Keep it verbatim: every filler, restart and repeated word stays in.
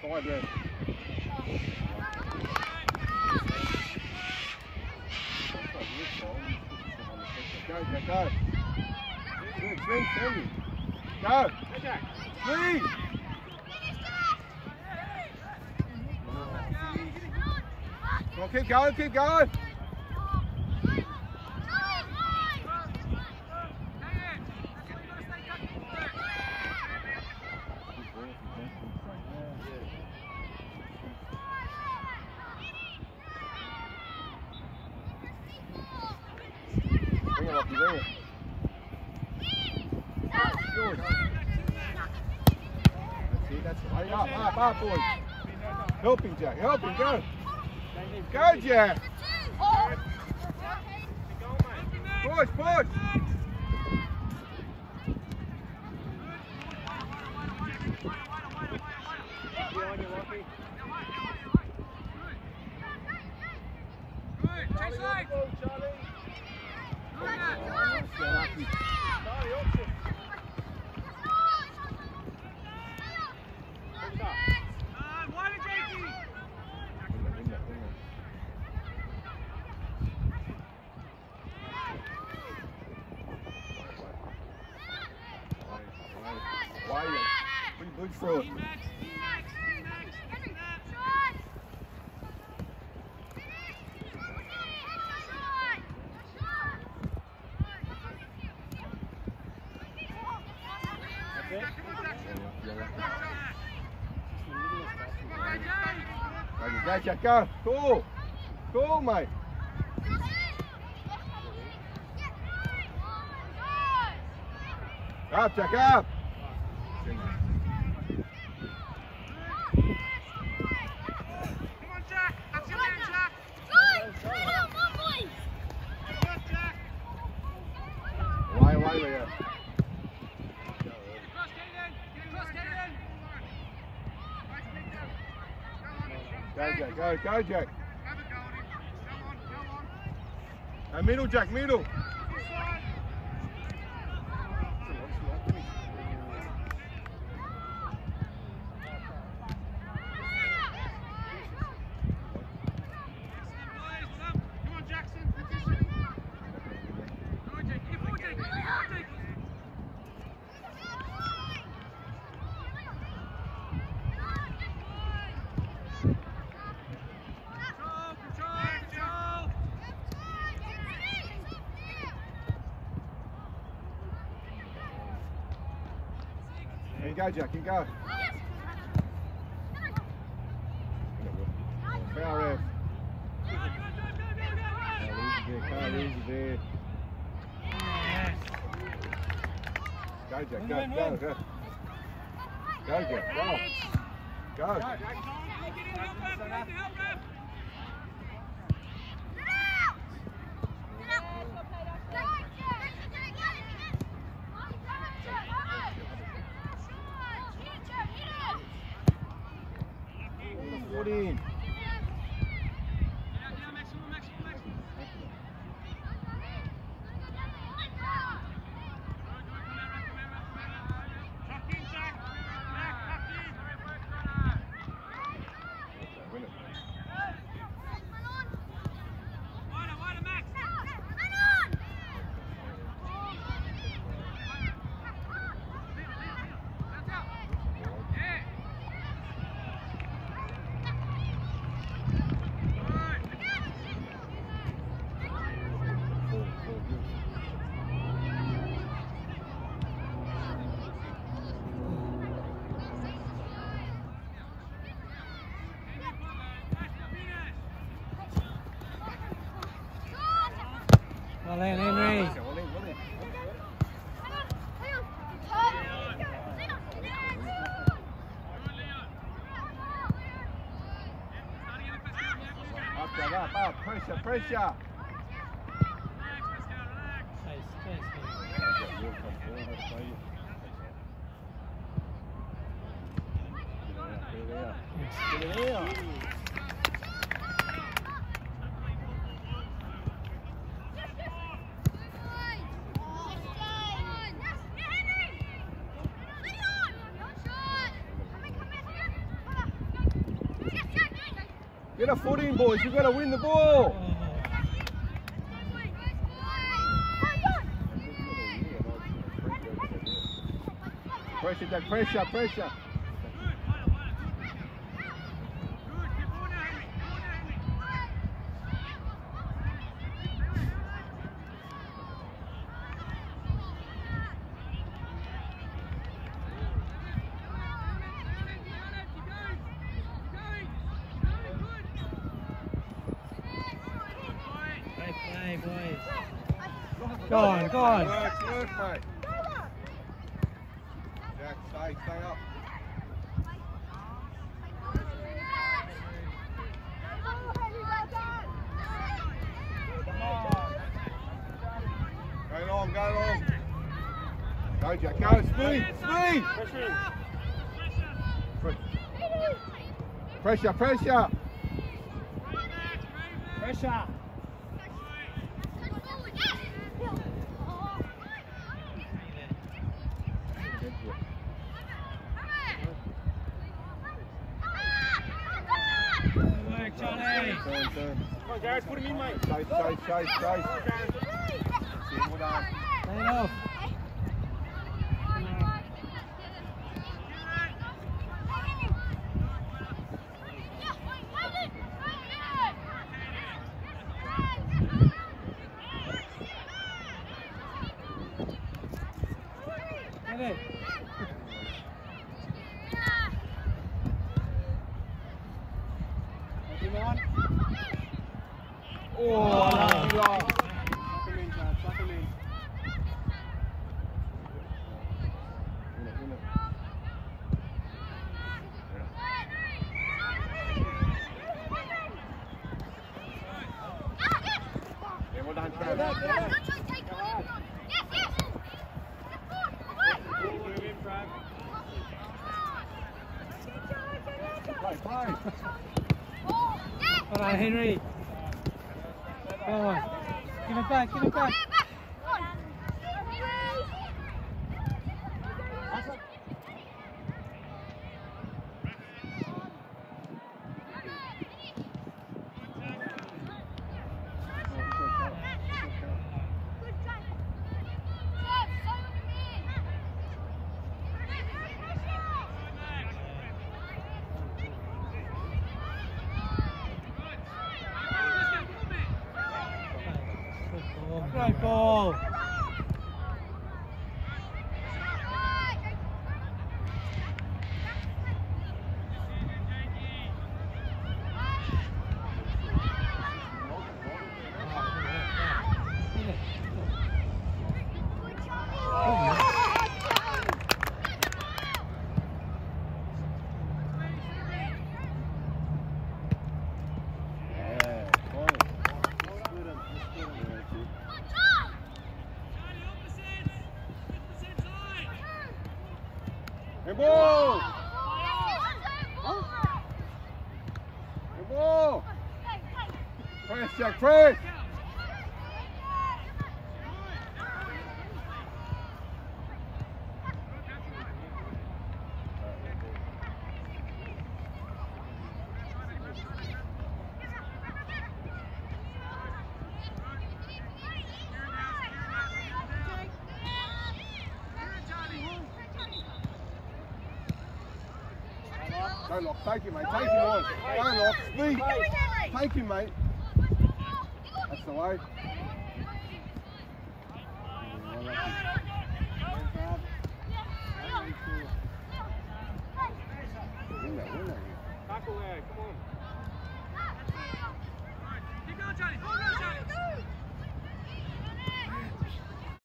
Inside there. Go, go, go. Good, swing, swing. Go. Three. Come on, keep going, keep going. Bring it up, bring it. Good. That's it, that's it. Hurry up, up, up, boys. Help him, Jack, help him, go. Go, Jack. Push, push. Good throw it. Go, Jack, go. Cool. Cool, mate. Up, Jack, up. Why, why, yeah. Go, Jack, go, go, Jack. And middle, Jack, middle. Here you go, Jack, here you go. Foul ref. Carl, easy there. Go, Jack, go, go, go. Go, Jack, go. Go. fourteen. Well in, Henry. Up, up, up, pressure, pressure. Get a foot in, boys. You've got to win the ball. Pressure, Jack. Pressure, pressure. Go on, go on. Work, work, mate. Jack, stay, stay up. Go long, go long. Go, Jack, go. Speed, speed. Pressure, pressure. Pressure. Turn, turn. Come on, Gareth, put him in, mate. Chase, chase, chase, chase. Well done. Lay it off. Get it. Oh, lucky loss. Suck him in, Chad, suck him in. Win it, win it. Yeah, well done, Trav. Move in, Trav. Play, play. All right, Henry. Go on. Give it back, give it back. Great ball. Good ball! Good ball! Press, Jack, press! Go, Lock, take him, mate, take him on. Go, Lock, speed. Take him, mate. That's the way.